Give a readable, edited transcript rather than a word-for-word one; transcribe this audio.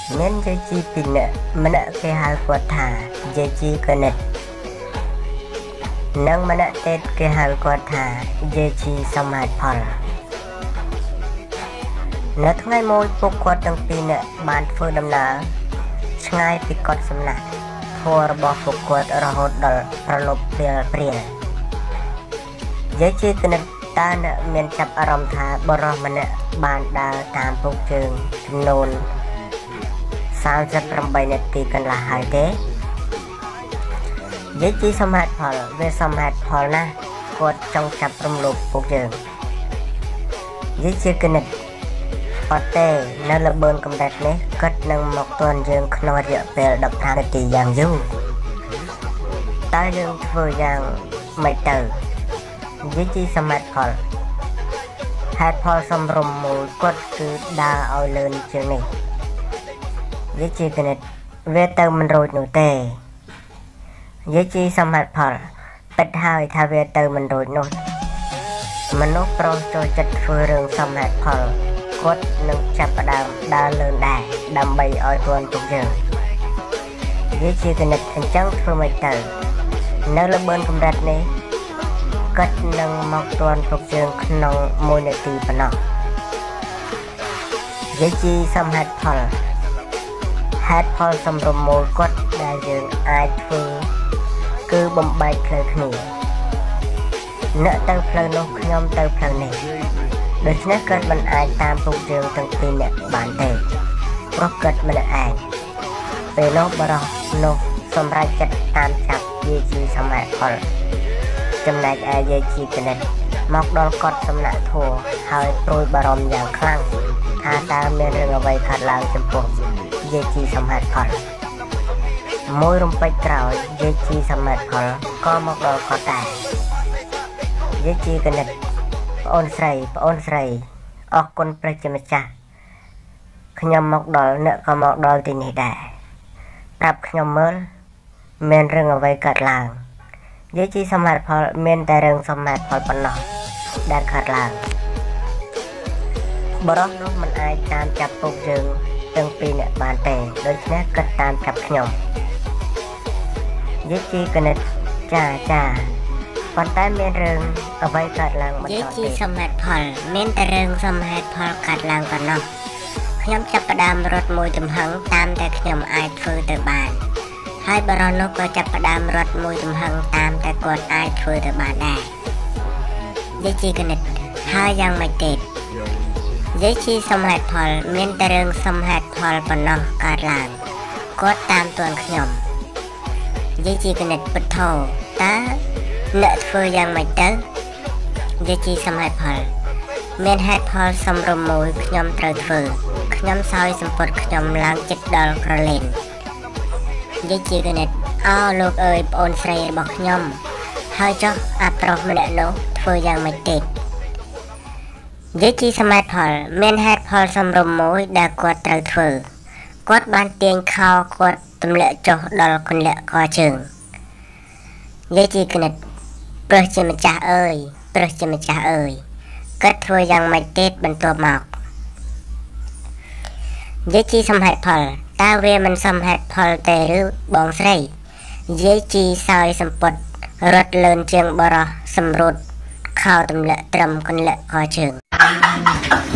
មានយាយជីពីរនាក់ម្នាក់គេហៅគាត់ថាយាយជីកណិតនិងម្នាក់ទៀតគេហៅគាត់ថាយាយជីសមហេតុផលនៅថ្ងៃមួយពួកគាត់ទាំងពីរនាក់បានធ្វើដំណើរឆ្ងាយពីកុដិសំណាក់ធម៌របស់ពួកគាត់រហូតដល់ប្រលប់ព្រាលយាយជីកណិតតើអ្នកមានចាប់អារម្មណ៍ថាបរិសម្នាក់បានដើរតាមពុកជើងចំនួន38នាទីកន្លះហើយទេយាយជីសមហេតុផលវាសមហេតុផលណាស់គាត់ចង់ចាប់រំលោភពុកជើងយាយជីកណិតអត់ទេនៅលបឿនកម្រិតនេះគាត់នឹងមកទាន់យើងក្នុងរយៈពេល15នាទីយ៉ាងយូរតើយើងធ្វើយ៉ាងម៉េចទៅយាយជីសមហេតុផលហេតុផលសំរុំមួយគាត់គឺដើរឲ្យលឿនជាងនេះយាយជីកណិតវាទៅមិនរួចនោះទេយាយជីសមហេតុផលពិតហើយថាវាទៅមិនរួចនោះមនុស្សប្រុសចូលចិត្តធ្វើរឿងសមហេតុផលគាត់នឹងចាប់ផ្ដើមដើរលឿនដែរដើម្បីឲ្យទាន់ពុកយើងយាយជីកណិតអញ្ចឹងធ្វើមិនទៅនៅលបឿនកម្រិតនេះគាត់នឹងមកទាន់ពុកយើងក្នុង1នាទីប៉ុណ្ណោះយាយជីសមហេតុផលហេតុផលសំរុំមួយគាត់ដែលយើងអាចធ្វើគឺបំបែកផ្លូវគ្នាអ្នកទៅផ្លូវនោះខ្ញុំទៅផ្លូវនេះដូច្នេះគាត់មិនអាចតាមពុកយើងទាំងពីរនាក់បានទេព្រោះគាត់ម្នាក់ឯងពេលនោះបរិសនោះសម្រេចចិត្តតាមចាប់យាយជីសមហេតុផលចំណែកឯយាយជីកណិតមកដល់កុដិសំណាក់ធัวហើយព្រួយបារម្ភយ៉ាងខ្លាំងថាតើមានរឿងអ្វីកើតឡើងចំពោះយាយជីសមហេតុផលមួយរំពេចក្រោយយាយជីសមហេតុផលក៏មកដល់កុដិដែរយាយជីកណិតប្អូនស្រីអរគុណព្រះជាម្ចាស់ខ្ញុំមកដល់អ្នកក៏មកដល់ទីនេះដែរប្រាប់ខ្ញុំមើលមានរឿងអ្វីកើតឡើងយាយជីសមហេតុផលមានតែរឿងសមហេតុផលប៉ុណ្ណោះដែលកើតឡើងបរិសនោះមិនអាចតាមចាប់ពុកយើងទាំងពីរនាក់បានទេដូច្នេះគាត់តាមចាប់ខ្ញុំយាយជីកណិតចាប៉ុន្តែមានរឿងអ្វីកើតឡើងបន្តទៀតយាយជីសមហេតុផលមានតែរឿងសមហេតុផលកើតឡើងប៉ុណ្ណោះខ្ញុំចាប់ផ្ដើមរត់មួយទំហឹងតាមតែខ្ញុំអាចធ្វើទៅបានហើយបរិសនោះក៏ចាប់ផ្ដើមរត់មួយទំហឹងតាមតែគាត់អាចធ្វើទៅបានដែរយាយជីកណិតហើយយ៉ាងម៉េចទៀតយាយជីសមហេតុផលមានតែរឿងសមហេតុផលប៉ុណ្ណោះកើតឡើងគាត់តាមទាន់ខ្ញុំយាយជីកណិតពិតធោតើអ្នកធ្វើយ៉ាងម៉េចទៅយាយជីសមហេតុផលមានហេតុផលសំរុំមួយខ្ញុំត្រូវធ្វើខ្ញុំសោយសម្ពត់ខ្ញុំឡើងចិត្តដល់ក្រឡេនយាយជីកណិតអូលោកអើយប្អូនស្រីរបស់ខ្ញុំហើយចុះអាប្រុសម្នាក់នោះធ្វើយ៉ាងម៉េចទៀតយាយជីសមហេតុផលមានហេតុផលសំរុំមួយដែលគាត់ត្រូវធ្វើគាត់បានទាញខោគាត់ទម្លាក់ចុះដល់កន្លាក់កជើងយាយជីកណិតព្រះជាម្ចាស់អើយគាត់ធ្វើយ៉ាងម៉េចទៀតបន្ទាប់មកយាយជីសមហេតុផលតើវាមិនសមហេតុផលទេឬបងស្រីយាយជីសោយសម្ពត់រត់លឿនជាងបរិសសម្រួតខោទម្លាក់ត្រឹមកន្លាក់កជើង